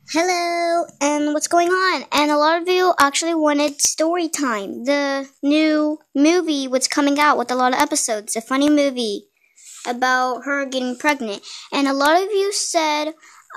Hello, and what's going on? And a lot of you actually wanted story time. The new movie was coming out with a lot of episodes. A funny movie about her getting pregnant. And a lot of you said,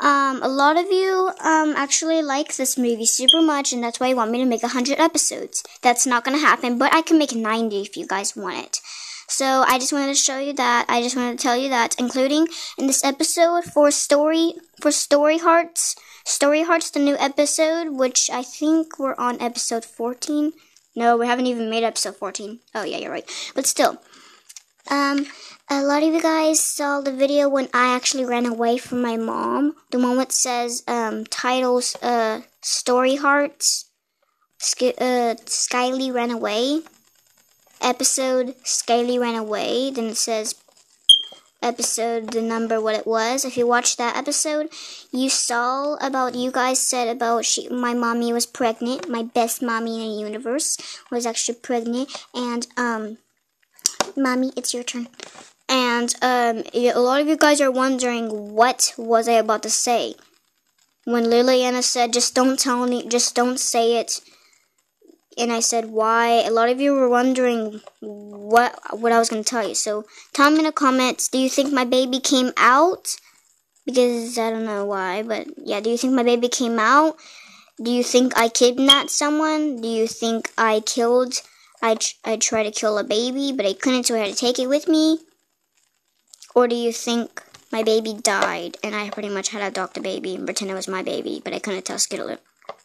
actually like this movie super much, and that's why you want me to make 100 episodes. That's not gonna happen, but I can make 90 if you guys want it. So I just wanted to show you that. I just wanted to tell you that, including in this episode for Story Hearts, the new episode, which I think we're on episode 14. No, we haven't even made episode 14. Oh yeah, you're right. But still, a lot of you guys saw the video when I actually ran away from my mom. The one that says titles Story Hearts, Skyly ran away. Episode Skyly ran away. Then it says episode, the number, what it was. If you watched that episode, you saw about, you guys said about my mommy was pregnant. My best mommy in the universe was actually pregnant. And mommy, it's your turn. And a lot of you guys are wondering what was I about to say when Liliana said, just don't tell me, just don't say it. And I said, why? A lot of you were wondering what I was going to tell you. So tell me in the comments, do you think my baby came out? Because I don't know why, but yeah, do you think my baby came out? Do you think I kidnapped someone? Do you think I tried to kill a baby, but I couldn't, so I had to take it with me? Or do you think my baby died, and I pretty much had to adopt the baby and pretend it was my baby, but I couldn't tell Skittle?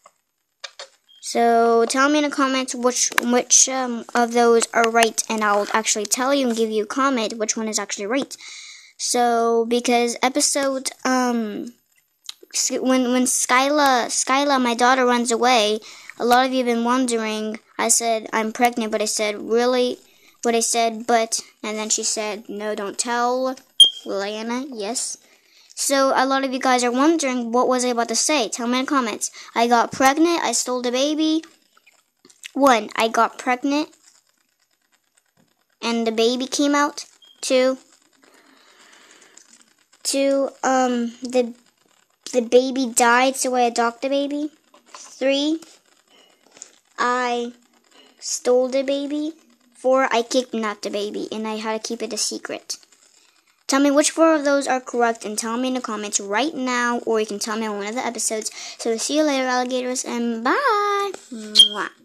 So tell me in the comments which of those are right, and I'll actually tell you and give you a comment which one is actually right. So because episode when Skyla, my daughter, runs away, a lot of you have been wondering. I said I'm pregnant, but I said really, but I said but, and then she said no, don't tell Liliana. Yes. So a lot of you guys are wondering, what was I about to say? Tell me in the comments. I got pregnant. I stole the baby. 1, I got pregnant and the baby came out. 2, the baby died, so I adopted the baby. 3, I stole the baby. 4, I kidnapped the baby and I had to keep it a secret. Tell me which 4 of those are correct, and tell me in the comments right now, or you can tell me on one of the episodes. So see you later, alligators, and bye! Mwah.